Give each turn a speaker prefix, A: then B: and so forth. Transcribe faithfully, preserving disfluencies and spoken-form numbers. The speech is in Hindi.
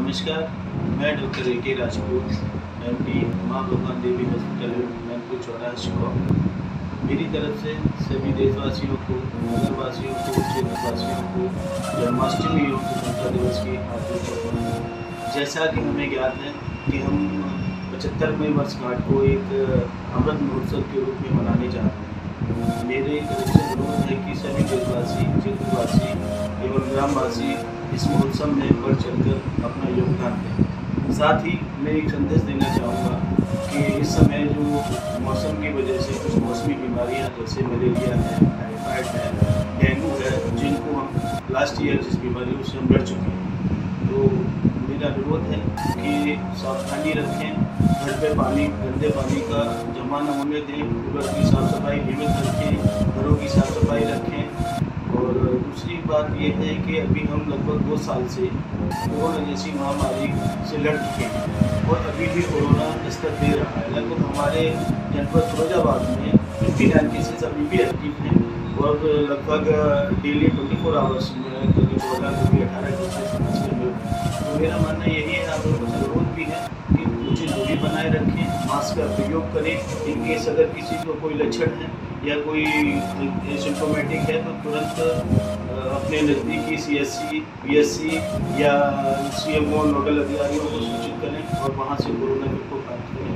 A: नमस्कार, मैं डॉक्टर ए के राजपूत, एम डी, माँ भगवान देवी हॉस्पिटल मैनपुर चौराहा शिकागो। मेरी तरफ से सभी देशवासियों को, नगरवासियों को, क्षेत्रवासियों को जन्माष्टमी एवं स्वतंत्रता दिवस की हार्दिक शुभकामनाएं। जैसा कि हमें ज्ञात है कि हम पचहत्तरवें वर्षगांठ को एक अमृत महोत्सव के रूप में मनाने जा रहे हैं। मेरे तरफ से अनुरोध है कि सभी देशवासी, क्षेत्रवासी एवं ग्रामवासी इस महोत्सव में बढ़ चढ़कर अपना योगदान दें। साथ ही मैं एक संदेश देना चाहूँगा कि इस समय जो मौसम की वजह से कुछ मौसमी बीमारियां जैसे मलेरिया है, टाइफाइड है, डेंगू है, जिनको हम लास्ट ईयर जिस बीमारियों से हम लड़ चुके हैं, तो मेरा अनुरोध है कि सावधानी रखें, घर पे पानी, गंदे पानी का जमा न होने दें, कूलर की साफ़ सफाई नियमित रखें, घरों की साफ़ सफाई रखें। और दूसरी बात यह है कि अभी हम लगभग दो साल से कोरोना जैसी महामारी से लड़ चुके हैं और अभी भी कोरोना दस्तक दे रहा है। लगभग हमारे जनपद फिरोजाबाद में फिफ्टी नाइन केसेस अभी भी एक्टिव हैं और लगभग डेली ट्वेंटी फोर आवर्स में कभी चौदह कभी अठारह केसेस समझ के मिल रहे हैं। तो मेरा मानना यही है, आप लोगों से अनुरोध भी है कि उचित दूरी बनाए रखें, मास्क का प्रयोग करें। इन केस अगर किसी को कोई लक्षण है या कोई सिम्टोमेटिक है तो तुरंत अपने नज़दीकी C S C, P S C या सी एम ओ नोडल अधिकारियों को सूचित करें और वहाँ से कोरोना को प्राप्त करें।